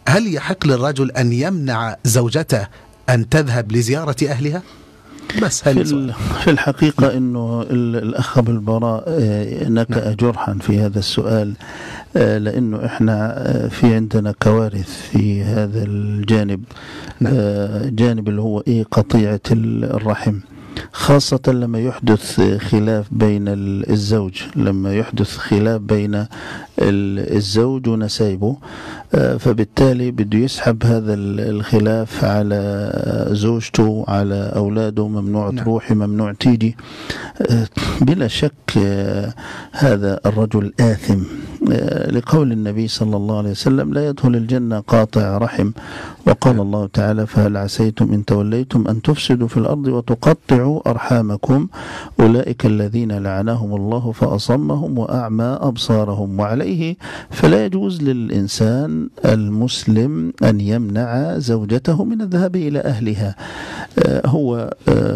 هل يحق للرجل أن يمنع زوجته أن تذهب لزيارة أهلها؟ بس في الحقيقة أنه الأخ أبو البراء نكأ جرحا في هذا السؤال، لأنه إحنا في عندنا كوارث في هذا الجانب. جانب اللي هو قطيعة الرحم، خاصة لما يحدث خلاف بين الزوج، لما يحدث خلاف بين الزوج ونسايبه، فبالتالي بده يسحب هذا الخلاف على زوجته، على أولاده، ممنوع تروحي، ممنوع تيجي. بلا شك هذا الرجل آثم، لقول النبي صلى الله عليه وسلم: لا يدخل الجنة قاطع رحم. وقال الله تعالى: فهل عسيتم إن توليتم أن تفسدوا في الأرض وتقطعوا أرحامكم أولئك الذين لعنهم الله فأصمهم وأعمى أبصارهم. وعليه فلا يجوز للإنسان المسلم أن يمنع زوجته من الذهاب إلى أهلها. هو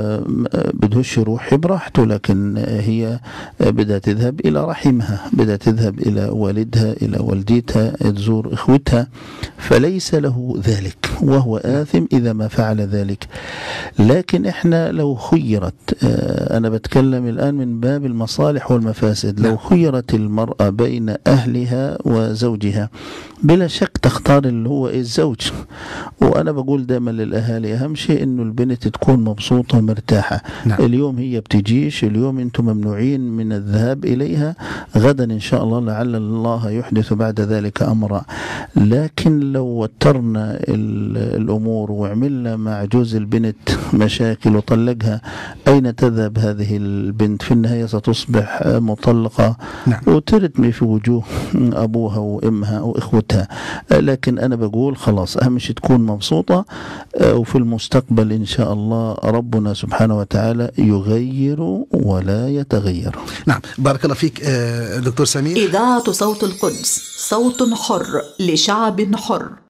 بدهش يروح براحته، لكن هي بدها تذهب إلى رحمها، بدها تذهب إلى والدها، إلى والدتها، تزور إخوتها، فليس له ذلك، وهو آثم إذا ما فعل ذلك. لكن إحنا لو خيرت، أنا بتكلم الآن من باب المصالح والمفاسد، لو خيرت المرأة بين أهلها وزوجها بلا شك تختار اللي هو الزوج. وأنا بقول دائما للأهالي: أهم شيء إنه البنت تكون مبسوطة ومرتاحة. اليوم هي بتجيش، اليوم أنتم ممنوعين من الذهاب إليها، غدا إن شاء الله لعل الله يحدث بعد ذلك أمرا. لكن لو وترنا الأمور وعملنا مع جوز البنت مشاكل وطلقها، أين تذهب هذه البنت؟ في النهاية ستصبح مطلقة وترتمي في وجوه أبوها وأمها وإخوتها. لكن أنا بقول خلاص، أهم شيء تكون مبسوطة، وفي المستقبل إن شاء الله ربنا سبحانه وتعالى يغير ولا يتغير. نعم، بارك الله فيك دكتور سمير. إذاعة صوت القدس، صوت حر لشعب حر.